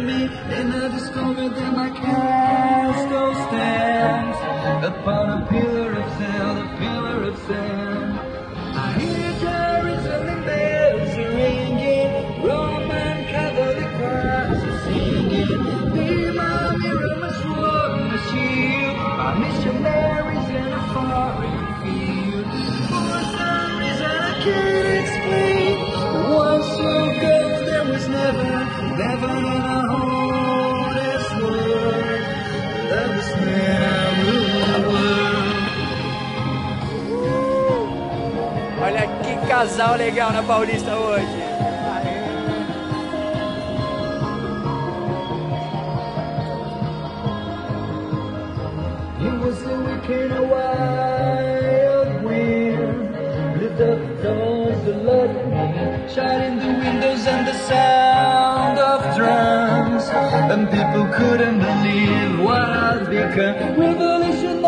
me, and I discovered that my castle stands upon a pillar of sand, a pillar of sand. I hear Jerusalem bells ringing, Roman Catholic choirs are singing. Be my mirror, my sword, my shield, my missionaries in a foreign field. For some reason I can't explain, once so good there was never in a whole this world. That was when I ruled the world. Olha que casal legal na Paulista hoje. It was a weekend, a wild wind lit up the doors, the light me, shining the windows and the sound of drums, and people couldn't believe what I'd become. Revolutionaries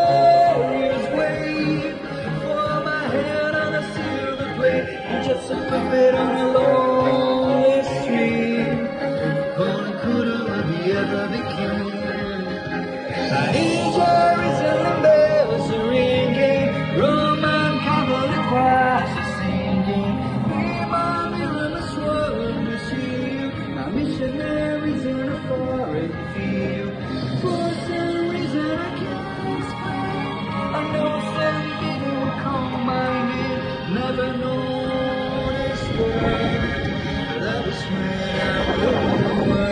wait for my head on a silver plate, just a puppet on a lonely street. Gonna couldn't what he ever became. I hear Jerusalem bells are ringing, Roman Catholic choirs are singing. Be my mirror, my sword, my shield, my missionaries in a foreign field. For some reason I can't explain, I know some people will call my name, never know this world. That was when I ruled the world.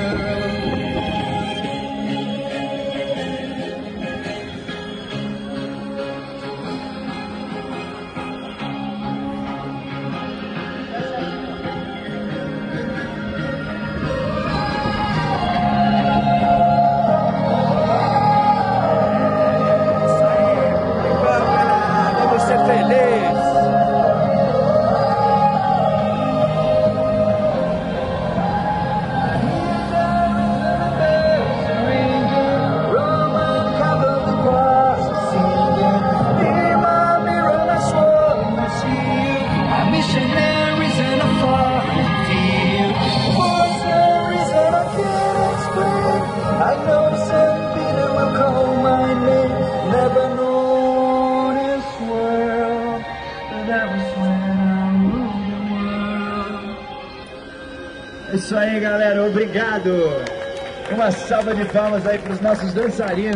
Missionaries in a foreign field. For some reason I can't explain, I know some people will call my name, never know this world, but that was when I ruled the world. É isso aí, galera, obrigado. Uma salva de palmas aí para os nossos dançarinos.